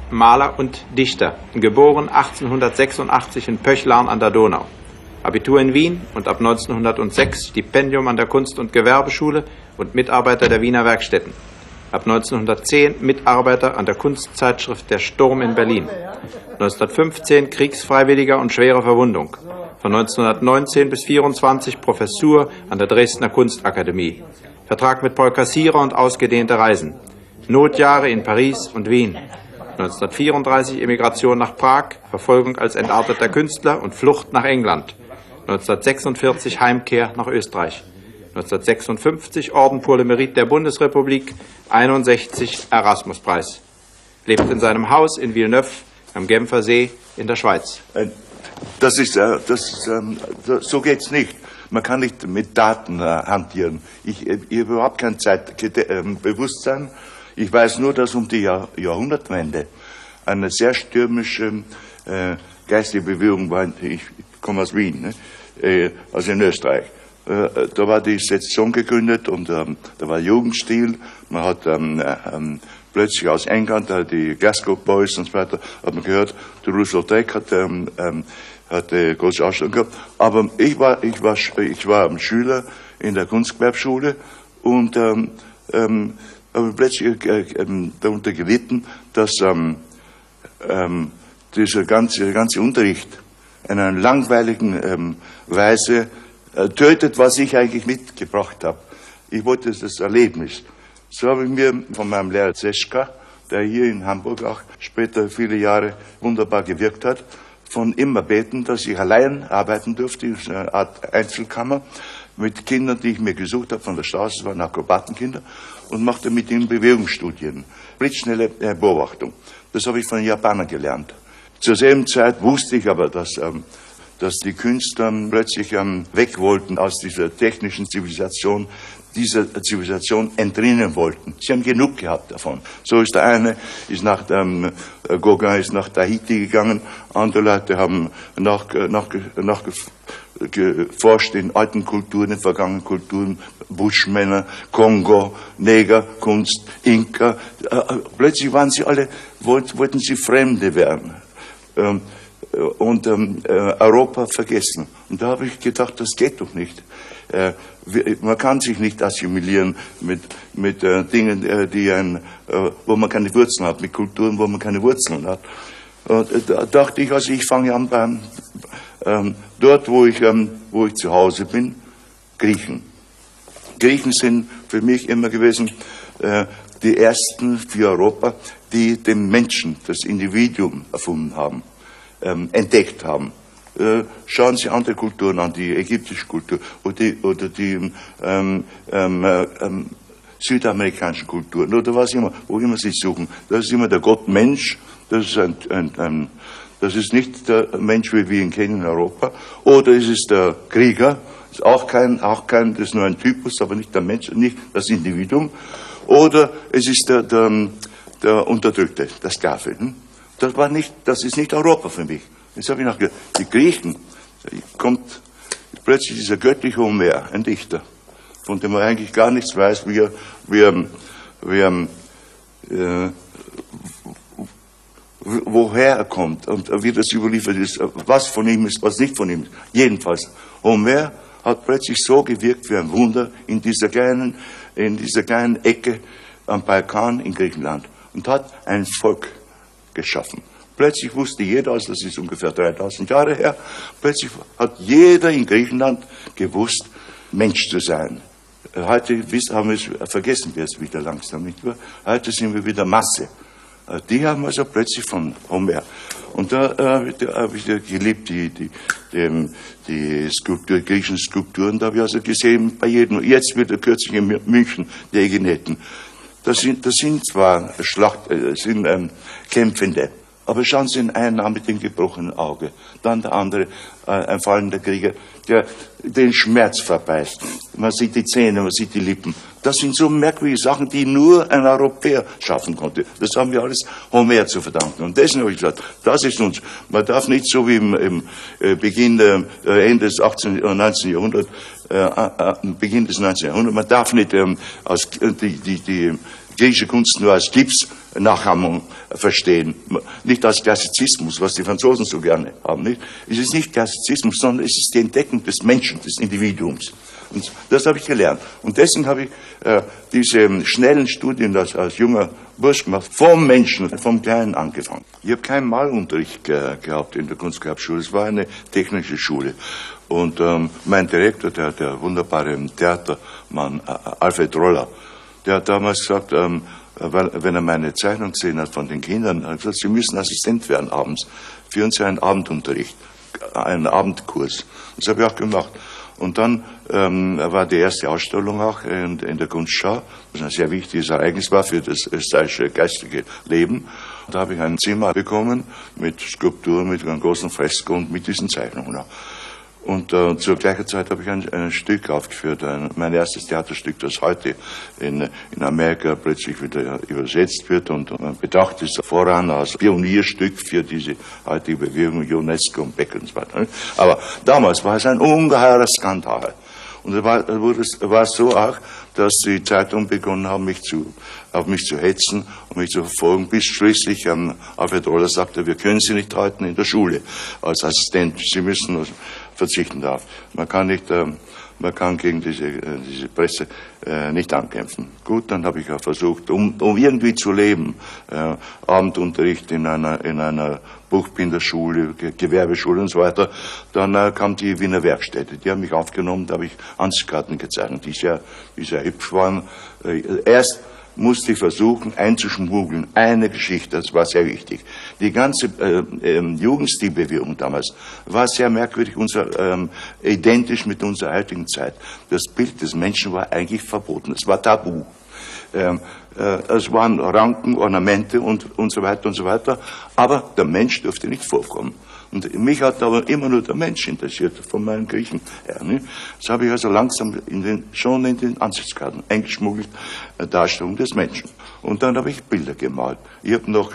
Maler und Dichter, geboren 1886 in Pöchlarn an der Donau. Abitur in Wien und ab 1906 Stipendium an der Kunst- und Gewerbeschule und Mitarbeiter der Wiener Werkstätten. Ab 1910 Mitarbeiter an der Kunstzeitschrift Der Sturm in Berlin. 1915 Kriegsfreiwilliger und schwere Verwundung. Von 1919 bis 1924 Professur an der Dresdner Kunstakademie. Vertrag mit Paul Kassierer und ausgedehnte Reisen. Notjahre in Paris und Wien. 1934 Emigration nach Prag, Verfolgung als entarteter Künstler und Flucht nach England. 1946 Heimkehr nach Österreich. 1956 Orden pour le Mérite der Bundesrepublik, 61 Erasmuspreis. Lebt in seinem Haus in Villeneuve am Genfer See in der Schweiz. So geht's nicht. Man kann nicht mit Daten hantieren. Ich habe überhaupt kein Zeitbewusstsein. Ich weiß nur, dass um die Jahrhundertwende eine sehr stürmische geistige Bewegung war. Ich komme aus Wien, also in Österreich. Da war die Sektion gegründet und da war Jugendstil. Man hat plötzlich aus England die Glasgow Boys und so weiter, hat man gehört, der Russell Deck hatte große Ausstellung gehabt. Aber ich war Schüler in der Kunstgewerbeschule und habe plötzlich darunter gelitten, dass dieser ganze Unterricht in einer langweiligen Weise tötet, was ich eigentlich mitgebracht habe. Ich wollte das Erlebnis. So habe ich mir von meinem Lehrer Zeschka, der hier in Hamburg auch später viele Jahre wunderbar gewirkt hat, von ihm erbeten, dass ich allein arbeiten durfte, in einer Art Einzelkammer, mit Kindern, die ich mir gesucht habe von der Straße, das waren Akrobatenkinder, und machte mit ihnen Bewegungsstudien, blitzschnelle Beobachtung. Das habe ich von den Japanern gelernt. Zur selben Zeit wusste ich aber, dass die Künstler plötzlich weg wollten aus dieser technischen Zivilisation, dieser Zivilisation entrinnen wollten. Sie haben genug gehabt davon. So ist der eine, Gauguin ist nach Tahiti gegangen, andere Leute haben nachgeforscht in alten Kulturen, in vergangenen Kulturen, Buschmänner, Kongo, Neger, Kunst, Inka. Plötzlich waren sie alle, wollten sie Fremde werden. Und Europa vergessen. Und da habe ich gedacht, das geht doch nicht. Man kann sich nicht assimilieren mit Dingen, wo man keine Wurzeln hat, mit Kulturen, wo man keine Wurzeln hat. Und da dachte ich, also ich fange an dort, wo ich zu Hause bin, Griechen. Griechen sind für mich immer gewesen die ersten für Europa, die den Menschen, das Individuum erfunden haben, entdeckt haben. Schauen Sie andere Kulturen an, die ägyptische Kultur oder die südamerikanischen Kulturen oder was immer, wo immer Sie suchen. Das ist immer der Gott Mensch, das ist nicht der Mensch, wie wir ihn kennen in Europa, oder ist es der Krieger, ist auch kein, das ist nur ein Typus, aber nicht der Mensch, nicht das Individuum, oder es ist der Unterdrückte, der Sklave. Das ist nicht Europa für mich. Jetzt habe ich nachgedacht, die Griechen, kommt plötzlich dieser göttliche Homer, ein Dichter, von dem man eigentlich gar nichts weiß, woher er kommt und wie das überliefert ist, was von ihm ist, was nicht von ihm ist. Jedenfalls, Homer hat plötzlich so gewirkt wie ein Wunder in dieser kleinen Ecke am Balkan in Griechenland und hat ein Volk geschaffen. Plötzlich wusste jeder, also das ist ungefähr 3000 Jahre her, plötzlich hat jeder in Griechenland gewusst, Mensch zu sein. Heute vergessen wir es wieder langsam, nicht wahr? Heute sind wir wieder Masse. Die haben also plötzlich von Homer. Und da habe ich geliebt, die griechischen Skulpturen, da habe ich also gesehen, bei jedem, jetzt wieder kürzlich in München, die Egineten. Das sind zwar Kämpfende, aber schauen Sie den einen an mit dem gebrochenen Auge, dann der andere, ein fallender Krieger, der den Schmerz verbeißt. Man sieht die Zähne, man sieht die Lippen. Das sind so merkwürdige Sachen, die nur ein Europäer schaffen konnte. Das haben wir alles Homer zu verdanken. Und deswegen habe ich gesagt, das ist uns. Man darf nicht so wie im Beginn, Ende des 18. und 19. Jahrhunderts, Beginn des 19. Jahrhunderts, man darf nicht die griechische Kunst nur als Gipsnachahmung verstehen, nicht als Klassizismus, was die Franzosen so gerne haben. Nicht? Es ist nicht Klassizismus, sondern es ist die Entdeckung des Menschen, des Individuums. Und das habe ich gelernt. Und deswegen habe ich diese schnellen Studien als junger Bursch gemacht, vom Menschen, vom Kleinen angefangen. Ich habe keinen Malunterricht gehabt in der Kunstgewerbeschule, es war eine technische Schule. Und mein Direktor, der wunderbare Theatermann Alfred Roller, der hat damals gesagt, wenn er meine Zeichnung gesehen hat von den Kindern, hat er gesagt, Sie müssen Assistent werden abends. Führen Sie einen Abendunterricht, einen Abendkurs. Das habe ich auch gemacht. Und dann war die erste Ausstellung auch in der Kunstschau, was ein sehr wichtiges Ereignis war für das österreichische geistige Leben. Da habe ich ein Zimmer bekommen mit Skulpturen, mit einem großen Fresko und mit diesen Zeichnungen. Und zur gleichen Zeit habe ich ein Stück aufgeführt, mein erstes Theaterstück, das heute in Amerika plötzlich wieder übersetzt wird und betrachtet ist voran als Pionierstück für diese heutige Bewegung, UNESCO und Beck und so weiter. Aber damals war es ein ungeheurer Skandal. Und es war so auch, dass die Zeitungen begonnen haben, auf mich zu hetzen und mich zu verfolgen, bis schließlich Alfred Roller sagte, wir können Sie nicht halten in der Schule als Assistent. Sie müssen verzichten darauf. Man kann gegen diese Presse nicht ankämpfen. Gut, dann habe ich auch versucht, um irgendwie zu leben, Abendunterricht in einer Buchbinderschule, Gewerbeschule und so weiter. Dann kam die Wiener Werkstätte. Die haben mich aufgenommen, da habe ich Ansichtkarten gezeichnet, die sehr hübsch waren. Erst musste ich versuchen einzuschmuggeln, eine Geschichte, das war sehr wichtig. Die ganze Jugendstilbewegung damals war sehr merkwürdig, identisch mit unserer heutigen Zeit. Das Bild des Menschen war eigentlich verboten, es war tabu. Es waren Ranken, Ornamente und so weiter und so weiter, aber der Mensch durfte nicht vorkommen. Und mich hat aber immer nur der Mensch interessiert, von meinen Griechen her. Ne? Das habe ich also langsam schon in den Ansichtskarten eingeschmuggelt, Darstellung des Menschen. Und dann habe ich Bilder gemalt. Ich habe noch,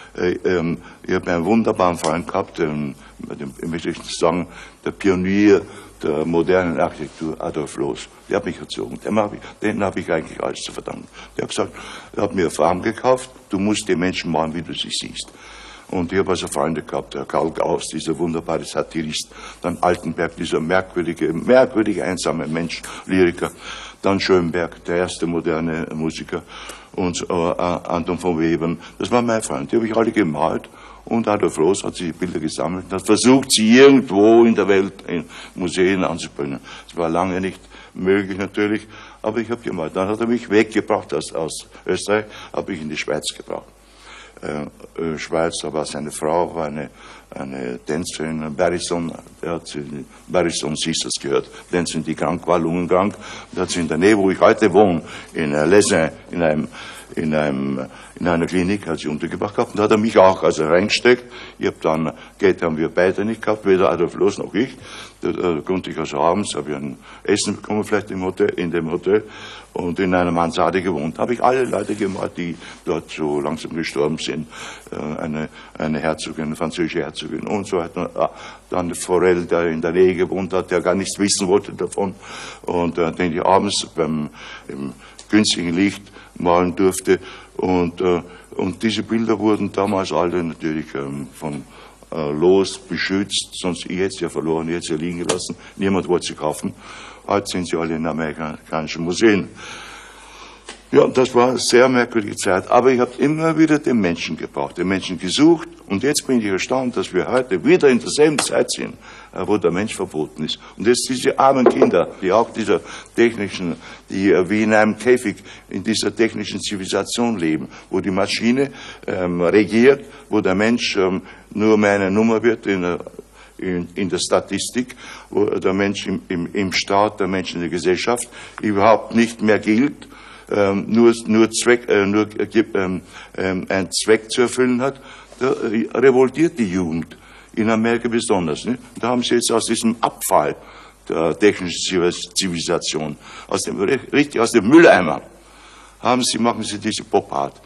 ich habe einen wunderbaren Freund gehabt, ich möchte sagen, der Pionier der modernen Architektur, Adolf Loos. Der hat mich erzogen. Den habe ich eigentlich alles zu verdanken. Der hat gesagt, er hat mir eine Farm gekauft, du musst die Menschen malen, wie du sie siehst. Und ich habe also Freunde gehabt, der Karl Gauss, dieser wunderbare Satirist, dann Altenberg, dieser merkwürdige einsame Mensch, Lyriker, dann Schönberg, der erste moderne Musiker, und Anton von Webern. Das waren meine Freunde, die habe ich alle gemalt. Und Adolf Loos hat sich die Bilder gesammelt und hat versucht, sie irgendwo in der Welt in Museen anzubringen. Das war lange nicht möglich natürlich, aber ich habe gemalt. Dann hat er mich weggebracht aus Österreich, habe ich in die Schweiz gebracht. Schweiz, da war seine Frau, war eine Tänzerin, Barrison, er hat sie Barrison Sisters gehört, Tänzerin, die krank war, lungenkrank, und hat sie in der Nähe, wo ich heute wohne, in Lesin, in einer Klinik, hat sie untergebracht gehabt, und da hat er mich auch also reingesteckt. Geld haben wir beide nicht gehabt, weder Adolf Loos noch ich. Da konnte ich also abends, habe ich ein Essen bekommen, vielleicht in dem Hotel, und in einer Mansarde gewohnt. Habe ich alle Leute gemalt, die dort so langsam gestorben sind. Eine Herzogin, eine französische Herzogin und so weiter. Dann Forel, der in der Nähe gewohnt hat, der gar nichts wissen wollte davon. Und den ich abends im günstigen Licht malen durfte. Und diese Bilder wurden damals alle natürlich von Loos beschützt, sonst ich hätte sie ja verloren, ich hätte sie ja liegen gelassen. Niemand wollte sie kaufen. Heute sind sie alle in amerikanischen Museen. Ja, das war eine sehr merkwürdige Zeit. Aber ich habe immer wieder den Menschen gebraucht, den Menschen gesucht. Und jetzt bin ich erstaunt, dass wir heute wieder in derselben Zeit sind, wo der Mensch verboten ist. Und jetzt diese armen Kinder, die auch die wie in einem Käfig in dieser technischen Zivilisation leben, wo die Maschine regiert, wo der Mensch nur mehr eine Nummer wird in der Statistik, wo der Mensch im Staat, der Mensch in der Gesellschaft überhaupt nicht mehr gilt, nur einen Zweck zu erfüllen hat, da revoltiert die Jugend, in Amerika besonders. Ne? Da haben sie jetzt aus diesem Abfall der technischen Zivilisation, richtig aus dem Mülleimer, machen sie diese Pop-Art.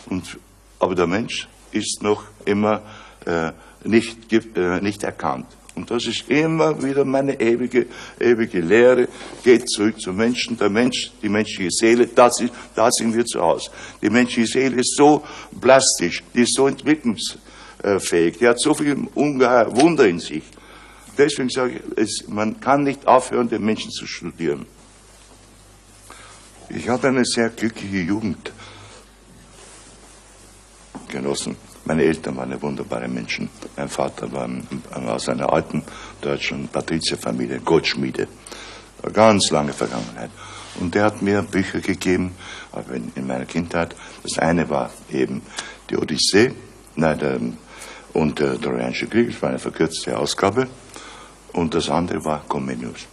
Aber der Mensch ist noch immer nicht erkannt. Und das ist immer wieder meine ewige Lehre. Geht zurück zum Menschen. Der Mensch, die menschliche Seele, da sind wir zu Hause. Die menschliche Seele ist so plastisch, die ist so entwicklungsfähig, die hat so viel ungeheuer Wunder in sich. Deswegen sage ich, man kann nicht aufhören, den Menschen zu studieren. Ich hatte eine sehr glückliche Jugend genossen. Meine Eltern waren wunderbare Menschen. Mein Vater war aus einer alten deutschen Patrizierfamilie, Goldschmiede. Eine ganz lange Vergangenheit. Und der hat mir Bücher gegeben, aber in meiner Kindheit. Das eine war eben die Odyssee und der Trojanische Krieg, das war eine verkürzte Ausgabe. Und das andere war Comenius.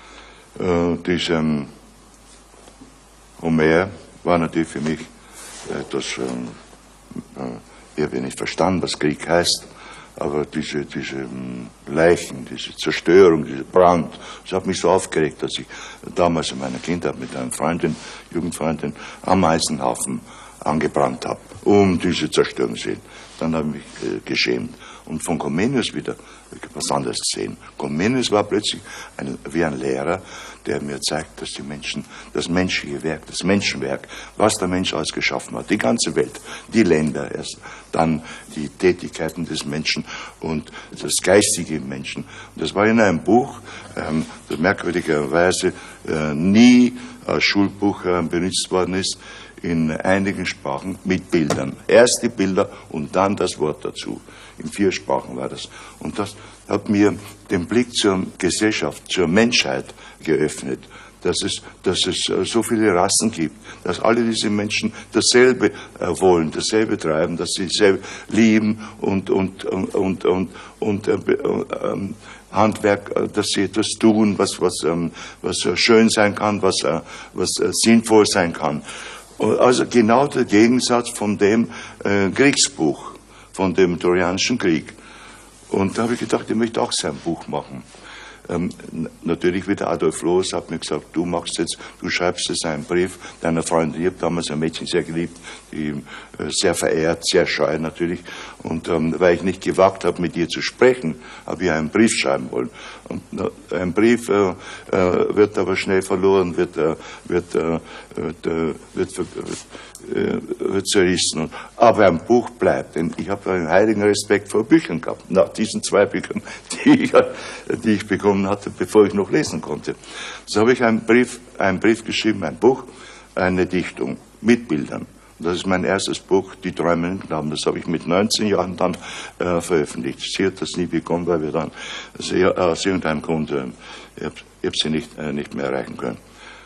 Homer war natürlich für mich etwas, ich habe nicht verstanden, was Krieg heißt, aber diese Leichen, diese Zerstörung, dieser Brand, das hat mich so aufgeregt, dass ich damals in meiner Kindheit mit einer Jugendfreundin Ameisenhaufen angebrannt habe, um diese Zerstörung zu sehen. Dann habe ich mich geschämt. Und von Comenius wieder was anderes gesehen. Comenius war plötzlich wie ein Lehrer, der mir zeigt, dass das menschliche Werk, das Menschenwerk, was der Mensch alles geschaffen hat, die ganze Welt, die Länder, erst dann die Tätigkeiten des Menschen und das geistige Menschen. Und das war in einem Buch, das merkwürdigerweise nie als Schulbuch benutzt worden ist, in einigen Sprachen mit Bildern. Erst die Bilder und dann das Wort dazu. In 4 Sprachen war das. Und das hat mir den Blick zur Gesellschaft, zur Menschheit geöffnet, dass es so viele Rassen gibt, dass alle diese Menschen dasselbe wollen, dasselbe treiben, dass sie dasselbe lieben und Handwerk, dass sie etwas tun, was schön sein kann, was sinnvoll sein kann. Also genau der Gegensatz von dem Kriegsbuch, von dem Trojanischen Krieg. Und da habe ich gedacht, ich möchte auch so ein Buch machen. Natürlich wieder Adolf Loos hat mir gesagt, du schreibst jetzt einen Brief deiner Freundin. Ich habe damals ein Mädchen sehr geliebt, die sehr verehrt, sehr scheu natürlich. Und weil ich nicht gewagt habe, mit ihr zu sprechen, habe ich einen Brief schreiben wollen. Und ein Brief wird aber schnell verloren, wird zerrissen. Aber ein Buch bleibt. Denn ich habe einen heiligen Respekt vor Büchern gehabt. Nach diesen 2 Büchern, die ich bekommen hatte, bevor ich noch lesen konnte. So habe ich einen Brief geschrieben, ein Buch, eine Dichtung mit Bildern. Das ist mein erstes Buch, Die Träume im Glauben. Das habe ich mit 19 Jahren dann veröffentlicht. Sie hat das nie bekommen, weil wir dann aus irgendeinem Grund, ich habe sie nicht mehr erreichen können.